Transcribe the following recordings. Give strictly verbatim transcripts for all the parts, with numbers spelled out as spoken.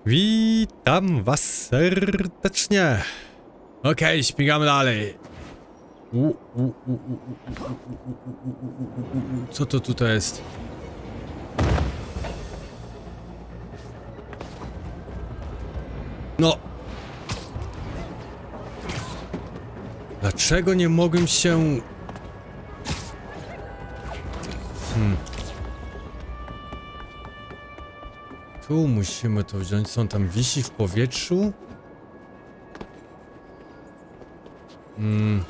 Witam was serdecznie. Okej, okay, śmigamy dalej. U, u, u, u, u, u, u, u. Co to tutaj jest? No. Dlaczego nie mogłem się... Hmm. Tu musimy to wziąć. Co on tam wisi w powietrzu? Hmm.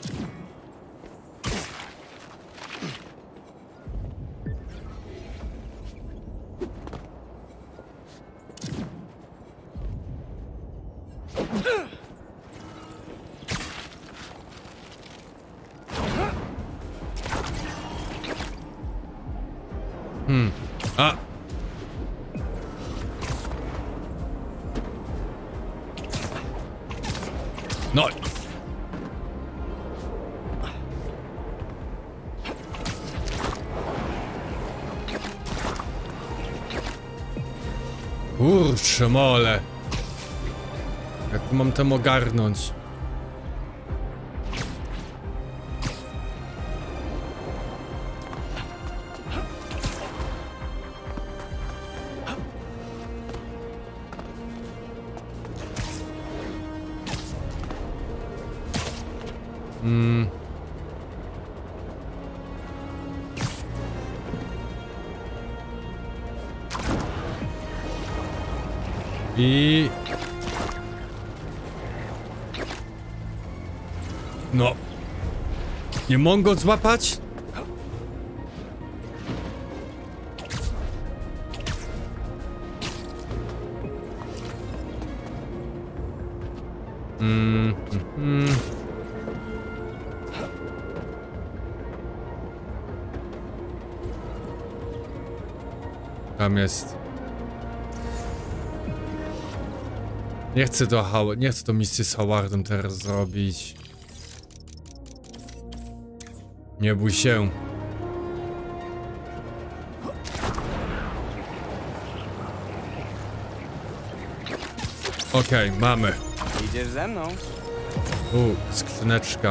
Hmm. A! No! Kurczę mole! Jak mam tam ogarnąć? Hmm. I... No. Nie mogę go złapać? Mm, mm, mm. Tam jest. Nie chcę to How- nie chcę to misję z Howardem teraz zrobić. Nie bój się. Okej, okay, mamy. Idziesz ze mną? U, skrzyneczka.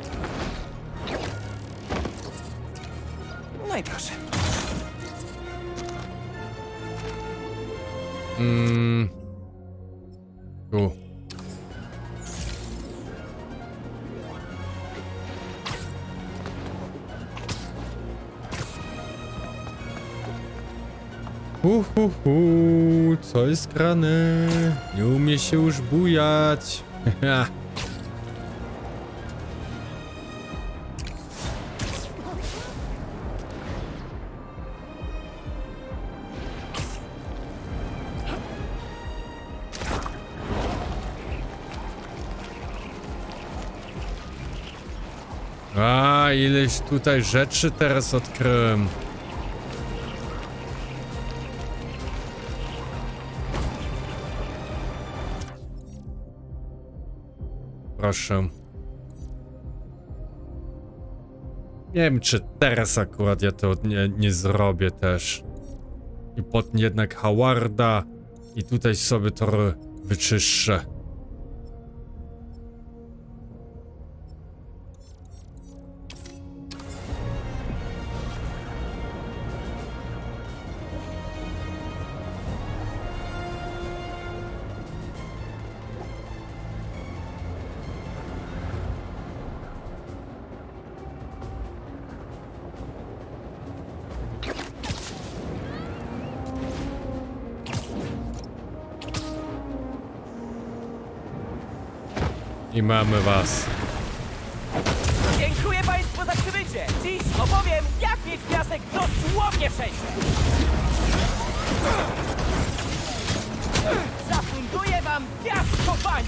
No i proszę. Mmm. Tu. Hu, hu, hu, co jest grane? Nie umie się już bujać. A, ileś tutaj rzeczy teraz odkryłem. Proszę. Nie wiem, czy teraz akurat ja to nie, nie zrobię też. I potem jednak Howarda i tutaj sobie to wyczyszczę. I mamy was. Dziękuję Państwu za przybycie. Dziś opowiem, jak mieć piasek dosłownie wszędzie. Zafunduję Wam piaskopanie.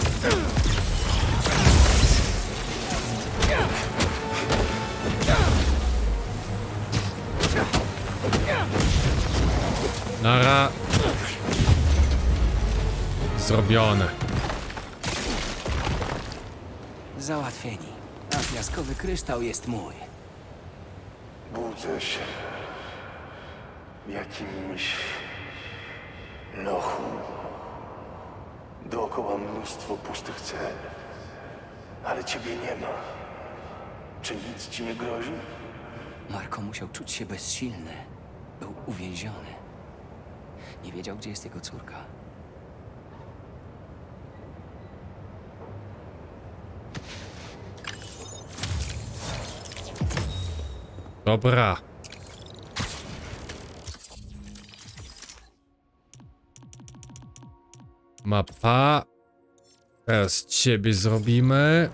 Nara. Zrobione. Załatwieni. A piaskowy kryształ jest mój. Budzę się w jakimś lochu. Dookoła mnóstwo pustych cel. Ale ciebie nie ma. Czy nic ci nie grozi? Marko musiał czuć się bezsilny. Był uwięziony. Nie wiedział, gdzie jest jego córka. Dobra. Mapa. Teraz ciebie zrobimy.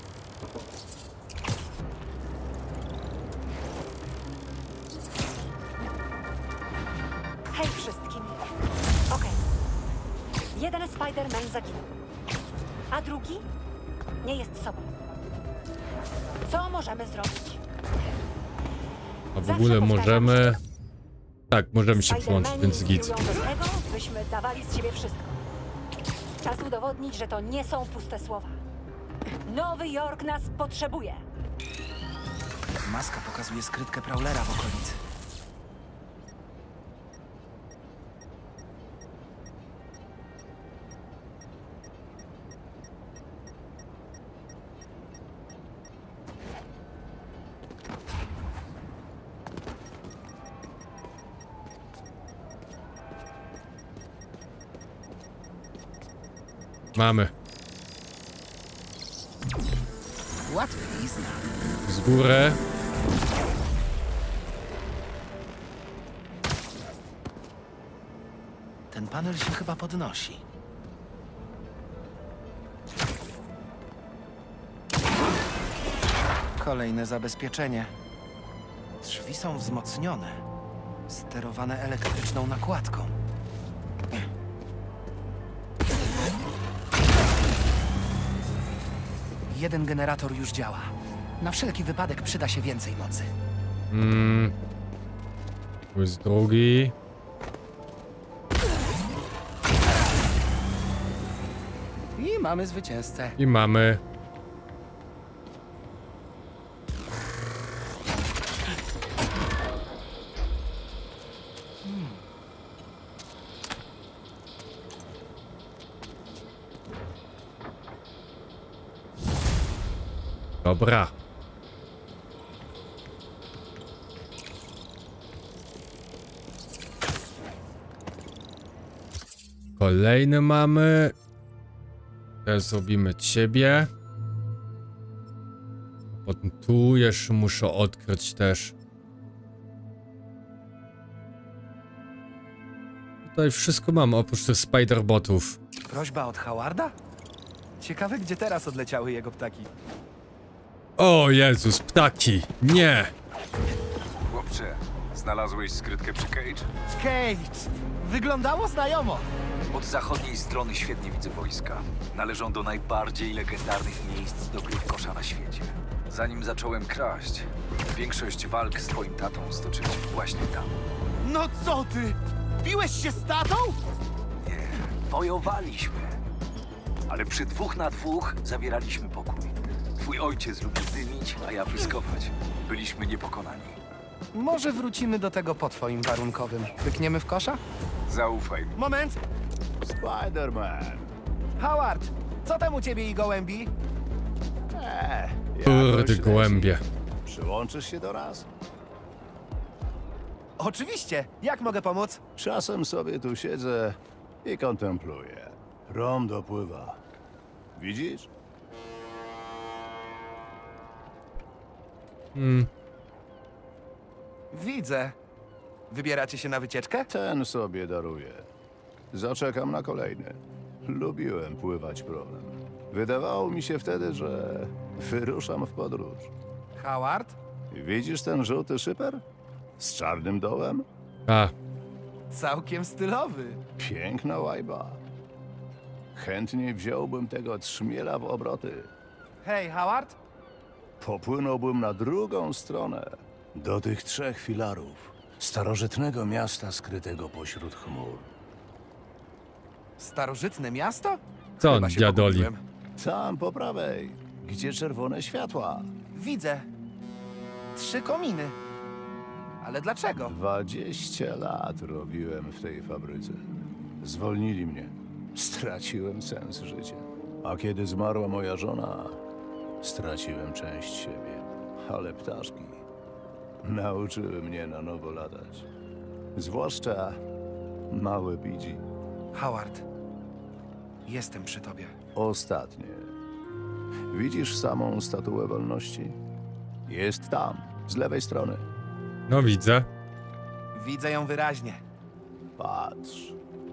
Hej wszystkim. Okej. Jeden Spider-Man zaginął. A drugi nie jest sobą. Co możemy zrobić? A w Zawsze ogóle powtarzam, możemy... że Tak, możemy się włączyć, Spider-Mani więc git. inspirują do tego, byśmy dawali z siebie wszystko. Czas udowodnić, że to nie są puste słowa. Nowy Jork nas potrzebuje. Maska pokazuje skrytkę Prowlera w okolicy. Mamy. Łatwizna. Z góry. Ten panel się chyba podnosi. Kolejne zabezpieczenie. Drzwi są wzmocnione. Sterowane elektryczną nakładką. Jeden generator już działa. Na wszelki wypadek przyda się więcej mocy. Mm. Tu jest drugi. I mamy zwycięzcę. I mamy. Dobra. Kolejny mamy. Teraz zrobimy ciebie. Potem tu jeszcze muszę odkryć też. Tutaj wszystko mam oprócz tych spider-botów. Prośba od Howarda? Ciekawe, gdzie teraz odleciały jego ptaki. O Jezus, ptaki! Nie! Chłopcze, znalazłeś skrytkę przy Cage? Cage! Wyglądało znajomo! Od zachodniej strony świetnie widzę wojska. Należą do najbardziej legendarnych miejsc do gry w kosza na świecie. Zanim zacząłem kraść, większość walk z twoim tatą stoczyli się właśnie tam. No co ty? Biłeś się z tatą? Nie, wojowaliśmy. Ale przy dwóch na dwóch zawieraliśmy pokój. Twój ojciec lubił dymić, a ja pyskować. Byliśmy niepokonani. Może wrócimy do tego po twoim warunkowym. Pykniemy w kosza? Zaufaj mi. Moment! Spider-Man. Howard! Co tam u ciebie i gołębi? Eee, Kurde, gołębie. Przyłączysz się do nas? Oczywiście! Jak mogę pomóc? Czasem sobie tu siedzę i kontempluję. Prom dopływa. Widzisz? Hmm. Widzę. Wybieracie się na wycieczkę? Ten sobie daruje. Zaczekam na kolejny. Lubiłem pływać promem. Wydawało mi się wtedy, że wyruszam w podróż. Howard? Widzisz ten żółty szyper? Z czarnym dołem? A, Całkiem stylowy. Piękna łajba. Chętnie wziąłbym tego trzmiela w obroty. Hej, Howard? Popłynąłbym na drugą stronę. Do tych trzech filarów. Starożytnego miasta skrytego pośród chmur. Starożytne miasto? co on Chyba się dziadoli? pogubiłem. Tam po prawej, gdzie czerwone światła. Widzę. Trzy kominy. Ale dlaczego? Dwadzieścia lat robiłem w tej fabryce. Zwolnili mnie. straciłem sens życia. A kiedy zmarła moja żona, straciłem część siebie. Ale ptaszki nauczyły mnie na nowo latać. Zwłaszcza małe bidzi. Howard, jestem przy tobie. Ostatnie. Widzisz samą statuę wolności? Jest tam, z lewej strony. No widzę. Widzę ją wyraźnie. Patrz.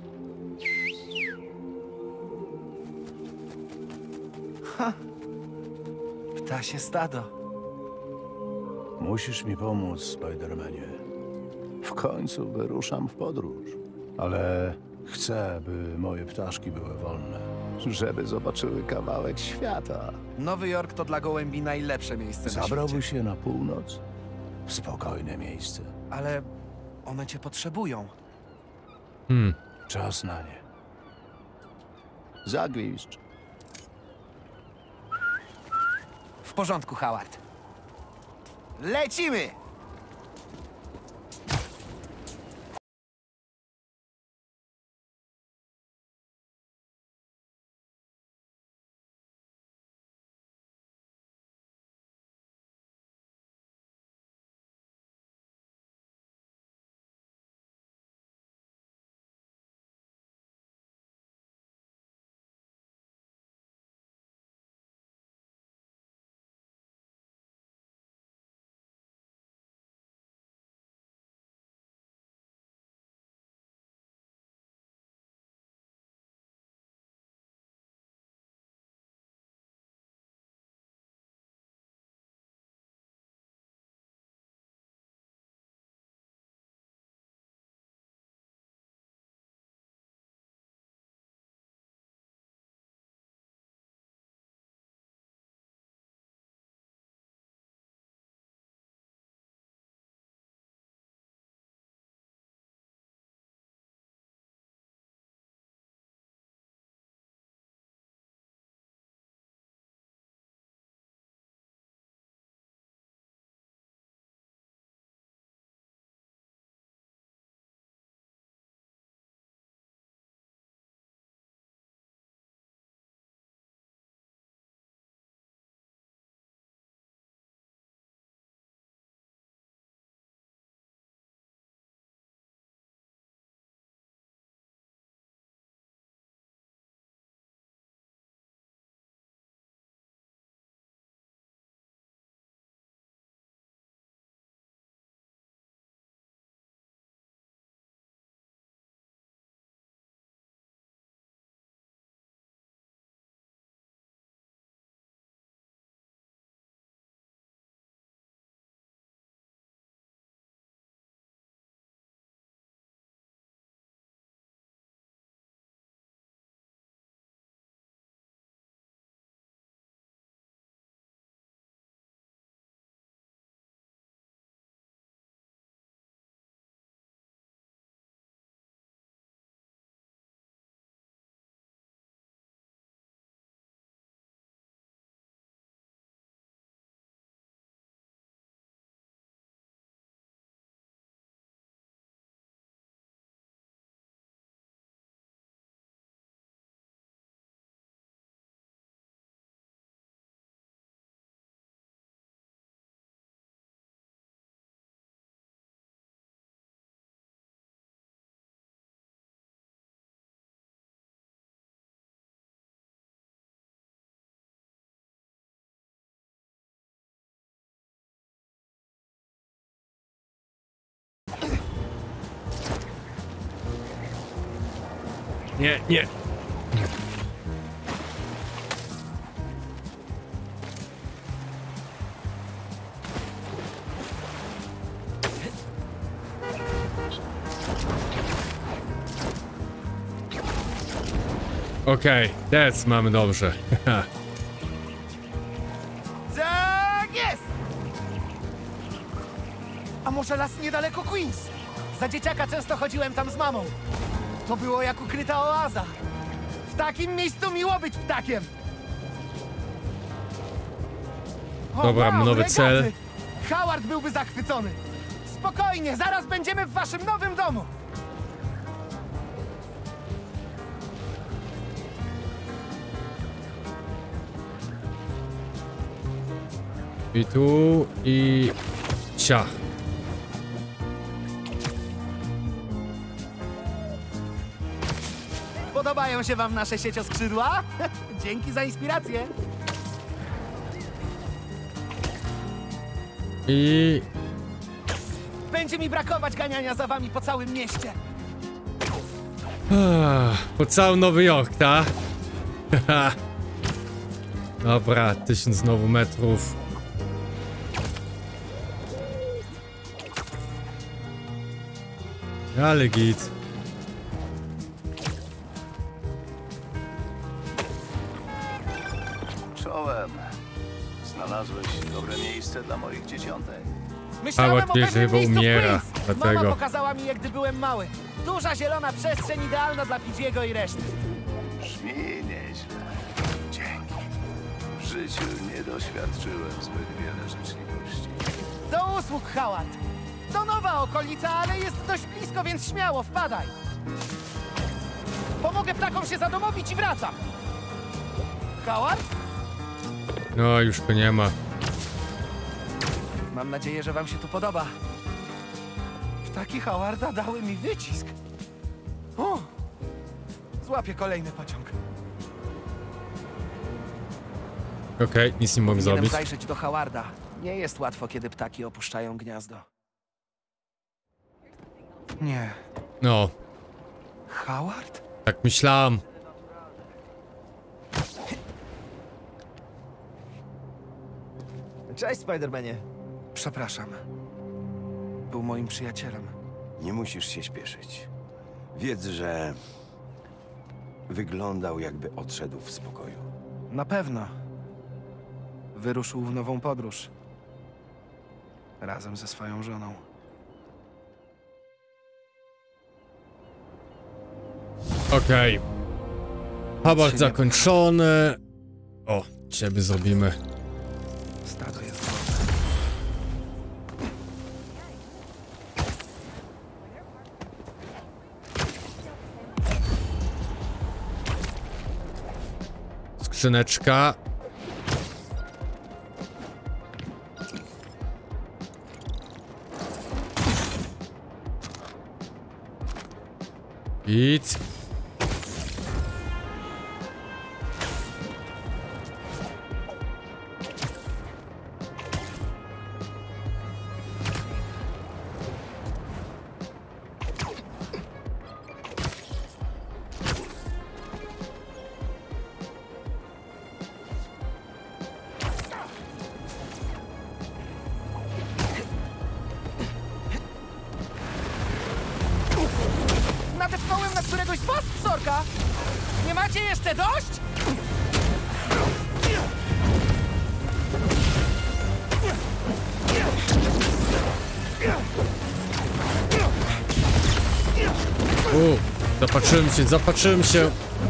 Ptasie stado. Musisz mi pomóc, Spidermanie. W końcu wyruszam w podróż. Ale chcę, by moje ptaszki były wolne. Żeby zobaczyły kawałek świata. Nowy Jork to dla gołębi najlepsze miejsce na Zabrałbyś świecie. się na północ? W spokojne miejsce. Ale one cię potrzebują. Hmm. Czas na nie. Zagwizdź. W porządku, Howard. Lecimy! Nie, nie. Okej, okay, teraz mamy dobrze. Tak jest! A może las niedaleko Queens? Za dzieciaka często chodziłem tam z mamą. To było jak ukryta oaza. W takim miejscu miło być ptakiem. O, dobra, wow, nowy regaty. cel. Howard byłby zachwycony. Spokojnie, zaraz będziemy w waszym nowym domu. I tu, i... ciach. Podobają się wam nasze siecioskrzydła? Dzięki za inspirację. I... Będzie mi brakować ganiania za wami po całym mieście. Ach, po cały Nowy Jork, ta? Dobra, tysiąc znowu metrów. Ale git. Czołem. Znalazłeś dobre miejsce dla moich dzieciątek. Myślałem Howard o wie, pewnym że chyba miejscu w umiera, Queens. dlatego. Mama pokazała mi je, gdy byłem mały. Duża zielona przestrzeń idealna dla Pidziego i reszty. Brzmi nieźle. Dzięki. W życiu nie doświadczyłem zbyt wiele życzliwości. Do usług, Howard. To nowa okolica, ale jest dość blisko, więc śmiało, wpadaj. Pomogę ptakom się zadomowić i wracam. Howard? No, już go nie ma. Mam nadzieję, że wam się tu podoba. Ptaki Howarda dały mi wycisk. O! Złapię kolejny pociąg. Okej, okay, nic nie mogę Powinienem zrobić. zajrzeć do Howarda. Nie jest łatwo, kiedy ptaki opuszczają gniazdo. Nie. No, Howard? tak myślałem. Cześć, Spidermanie. Przepraszam. Był moim przyjacielem. Nie musisz się śpieszyć. Wiedz, że wyglądał, jakby odszedł w spokoju. Na pewno. Wyruszył w nową podróż. Razem ze swoją żoną. Okej. Okay. Howard nie zakończony. O, ciebie zrobimy. Stado jest Skrzyneczka. Idź. Nadepnąłem na któregoś z was, psorka! Nie macie jeszcze dość? U, zapatrzyłem się, zapatrzyłem się.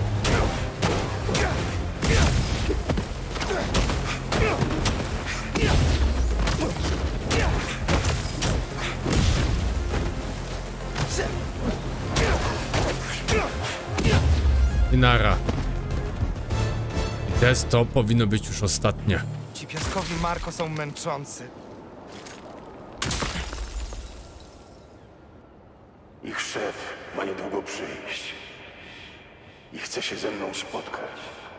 I nara. Test to powinno być już ostatnie. Ci piaskowi Marko są męczący. Ich szef ma niedługo przyjść i chce się ze mną spotkać.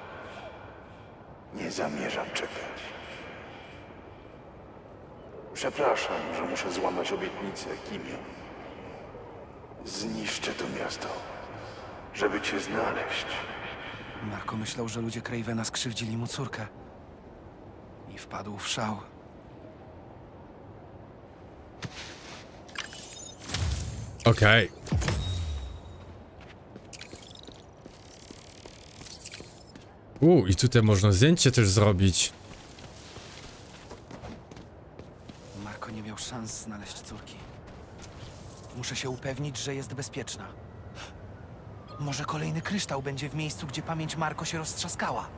Nie zamierzam czekać. Przepraszam, że muszę złamać obietnicę, Kimio. Zniszczę to miasto, żeby cię znaleźć. Marko myślał, że ludzie Cravena skrzywdzili mu córkę. I wpadł w szał. Okej. Okay. U, i tutaj można zdjęcie też zrobić. Marko nie miał szans znaleźć córki. Muszę się upewnić, że jest bezpieczna. Może kolejny kryształ będzie w miejscu, gdzie pamięć Marko się roztrzaskała.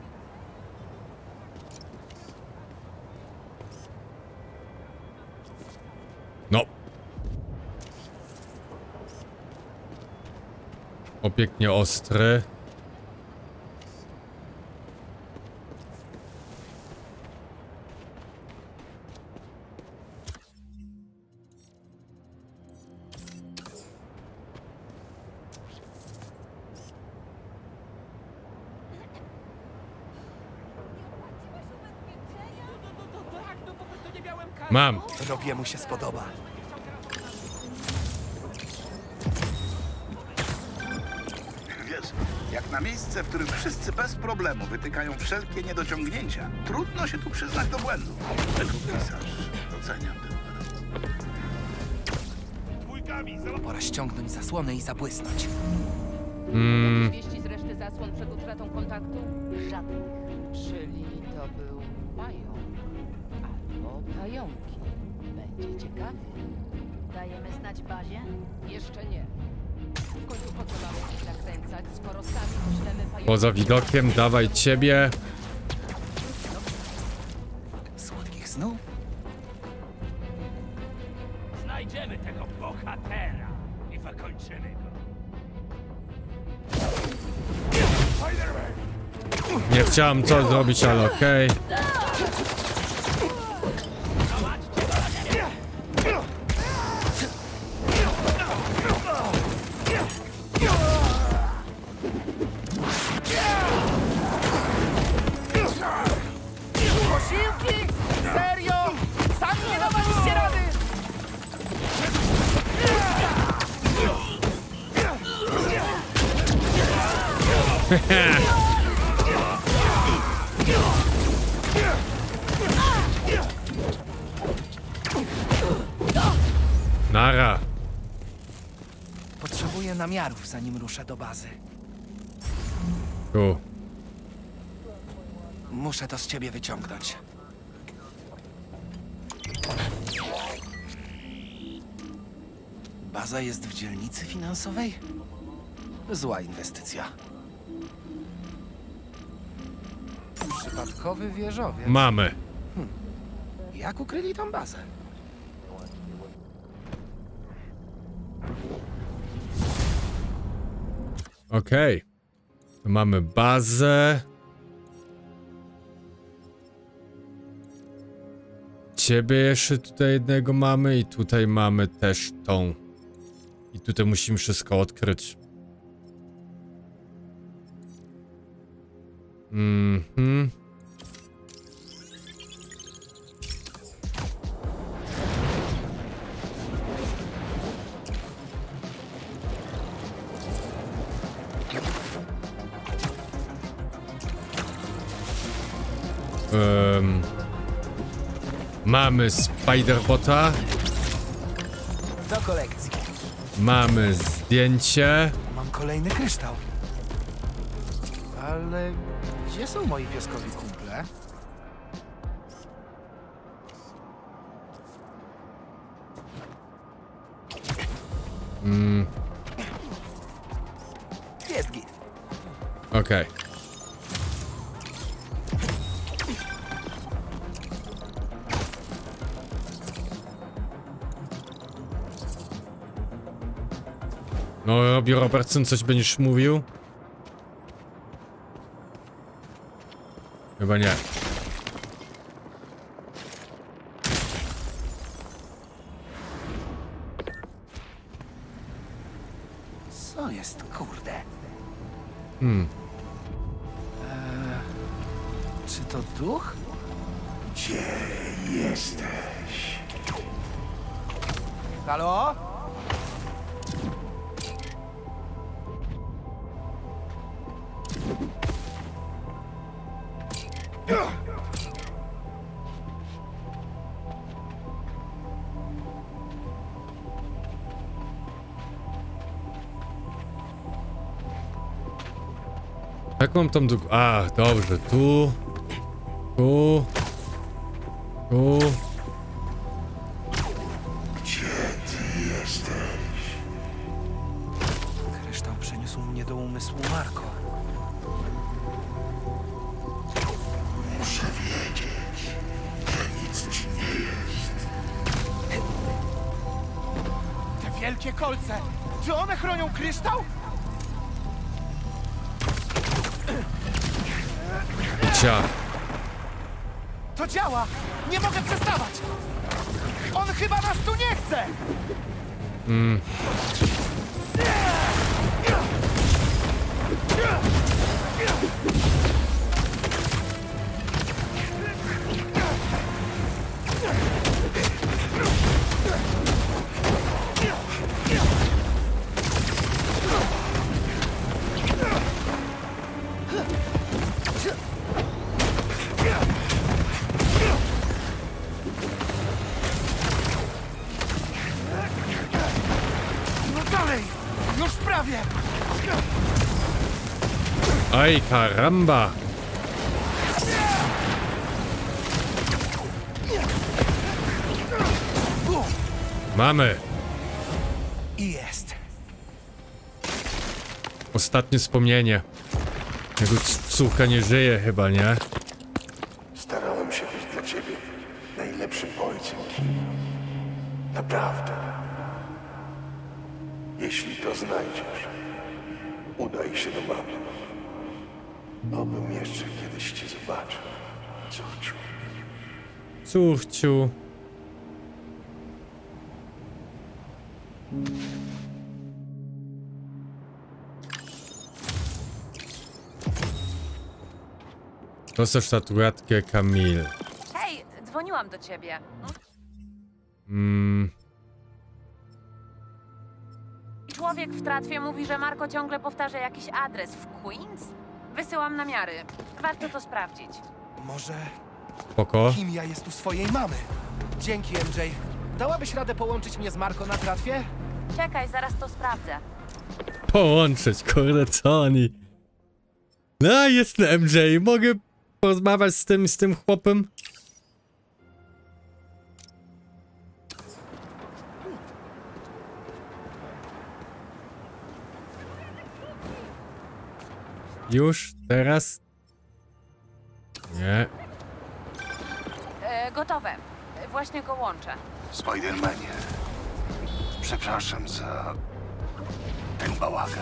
No. Opięknie ostry. Mam. Robiemu się spodoba. Wiesz, jak na miejsce, w którym wszyscy bez problemu wytykają wszelkie niedociągnięcia, trudno się tu przyznać do błędu. Tego pisarz. Doceniam ten wyraz. Pora ściągnąć zasłonę i zabłysnąć. Mm. Wieści z reszty zasłon przed utratą kontaktu? Żadnych. Czyli to był pająk. Albo pająki. Będzie ciekawie. Dajemy znać bazie? Jeszcze nie. W końcu po co mamy ich nakręcać, skoro sami poślemy pająki? Poza widokiem, dawaj ciebie. Słodkich snów? Znajdziemy tego bohatera i wykończymy go. Nie chciałem co zrobić, ale okej. Posiłki? Serio? Sami nie dawaliście rady! Nara. Potrzebuję namiarów, zanim ruszę do bazy. Tu. Muszę to z ciebie wyciągnąć. Baza jest w dzielnicy finansowej? Zła inwestycja. Przypadkowy wieżowiec. Mamy. Hmm. Jak ukryli tam bazę? Okej. Tu mamy bazę. Ciebie jeszcze tutaj jednego mamy i tutaj mamy też tą. I tutaj musimy wszystko odkryć. Mhm. Um, mamy Spiderbota. Do kolekcji. Mamy zdjęcie. Mam kolejny kryształ. Ale gdzie są moi pieskowi kumple? Mm, Jest git. Okej. No, Robbie Robertson, coś będziesz mówił? Chyba nie. Co jest, kurde? Hmm. Eee, czy to duch? Gdzie jesteś? Halo? Jak mam tam dług... A, dobrze, tu... Tu... Tu... Gdzie ty jesteś? Kryształ przeniósł mnie do umysłu Marco. Muszę wiedzieć, że nic ci nie jest. Te wielkie kolce! Czy one chronią kryształ? Cia. To działa! Nie mogę przestawać! On chyba nas tu nie chce! Mm. Aj, karamba! Mamy! I jest. Ostatnie wspomnienie. Jego córka nie żyje chyba, nie? Starałem się być dla ciebie najlepszym ojcem, Kim. Naprawdę. Jeśli to znajdziesz, udaj się do mamy. Obym jeszcze kiedyś cię zobaczył, córciu. Córciu. To są statuetkę Camille. Hej, dzwoniłam do ciebie. Mm. Człowiek w tratwie mówi, że Marko ciągle powtarza jakiś adres w Queens? Wysyłam namiary. Warto to sprawdzić. Może Spoko. Kimia jest u swojej mamy. Dzięki, M J. Dałabyś radę połączyć mnie z Marko na tratwie? Czekaj, zaraz to sprawdzę. Połączyć, kurde, co oni? No, jest M J, mogę porozmawiać z tym, z tym chłopem? Już? Teraz? Nie. E, gotowe. Właśnie go łączę. Spidermanie, przepraszam za ten bałagan.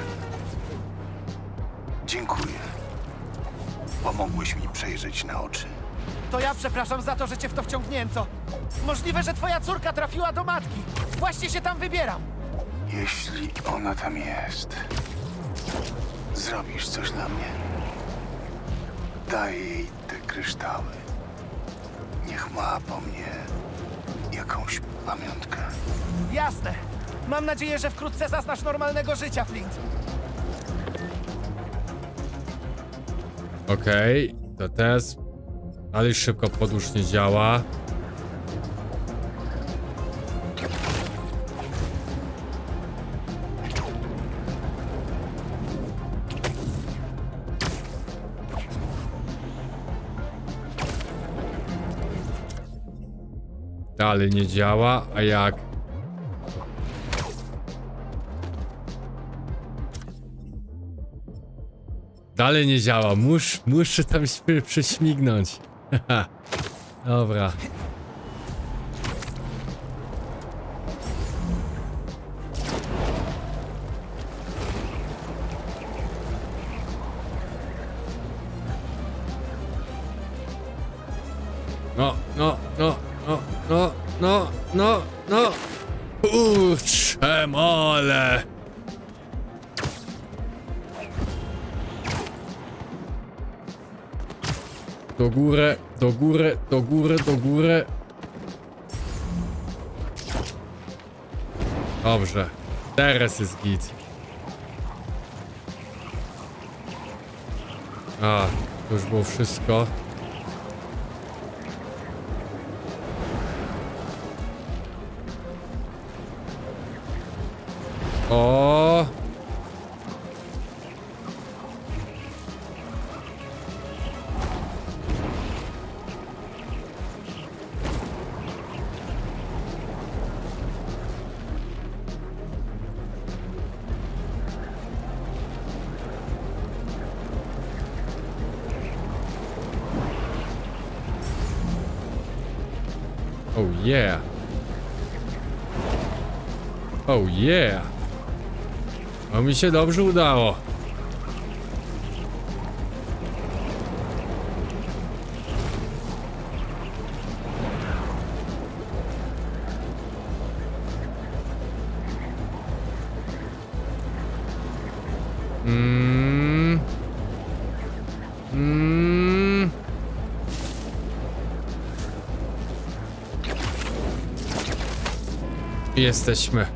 Dziękuję. Pomogłeś mi przejrzeć na oczy. To ja przepraszam za to, że cię w to wciągnięto. Możliwe, że twoja córka trafiła do matki. Właśnie się tam wybieram. Jeśli ona tam jest, zrobisz coś dla mnie. Daj jej te kryształy. Niech ma po mnie jakąś pamiątkę. Jasne. Mam nadzieję, że wkrótce zaznasz normalnego życia, Flint. Okej, okay, to teraz... Ale szybko podróż nie działa. Dalej nie działa, a jak? Dalej nie działa, Mus, muszę tam się prześmignąć. Dobra. No, no, no, no, no, no, no, no. Kurczę, mole. Do góry, do góry, do góry, do góry. Dobrze. Teraz jest git. A, to już było wszystko. O. Oh yeah. Oh yeah. No mi się dobrze udało. Mm. Mm. Jesteśmy.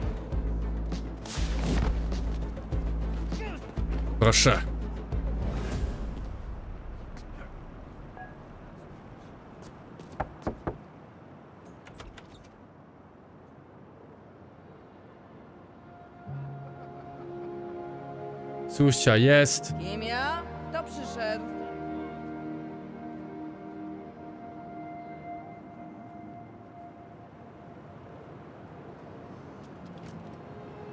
Proszę. Susia jest. Kimia, to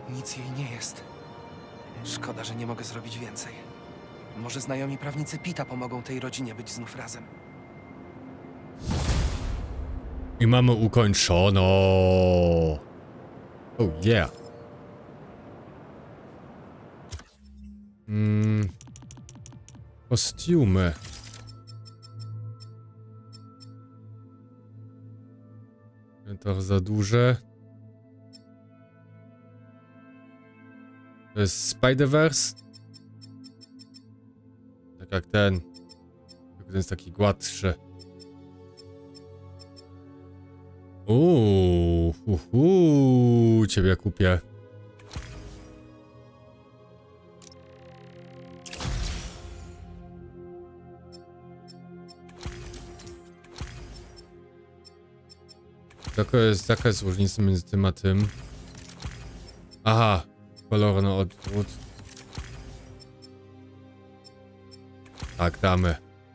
Nic jej nie jest. Szkoda, że nie mogę zrobić więcej. Może znajomi prawnicy Pita pomogą tej rodzinie być znów razem. I mamy ukończono. Oh yeah. Mm. Kostiumy. To za duże. To jest Spider-Verse. Tak jak ten. Ten jest taki gładszy. Uuu, uhu, ciebie kupię. Jaka jest, jaka jest różnica między tym a tym? Aha, kolor na odwrót. Tak, damy.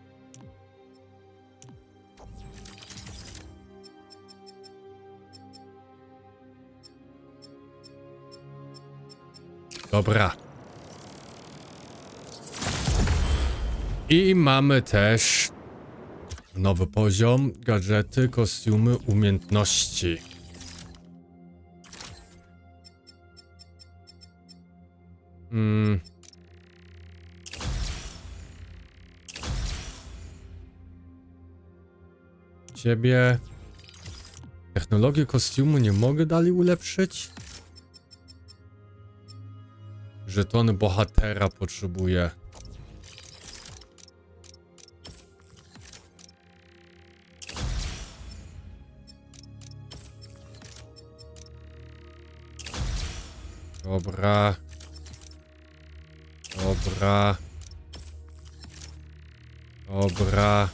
Dobra. I mamy też nowy poziom, gadżety, kostiumy, umiejętności. Hmm. Ciebie... Technologię kostiumu nie mogę dalej ulepszyć? Żetony bohatera potrzebuję. Dobra. Dobra. Dobra.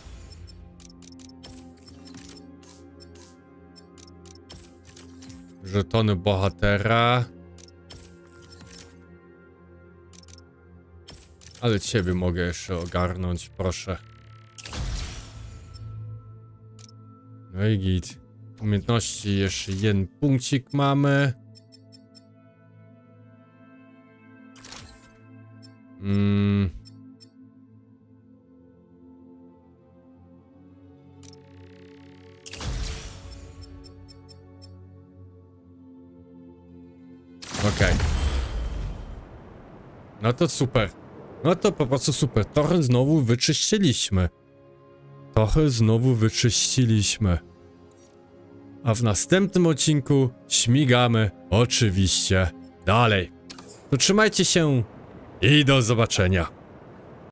Żetony bohatera. Ale ciebie mogę jeszcze ogarnąć, proszę. No i git. Umiejętności jeszcze jeden punkcik mamy. Mm. Okej. Okay. No to super. No to po prostu super. Trochę znowu wyczyściliśmy. Trochę znowu wyczyściliśmy. A w następnym odcinku śmigamy oczywiście dalej. To trzymajcie się i do zobaczenia.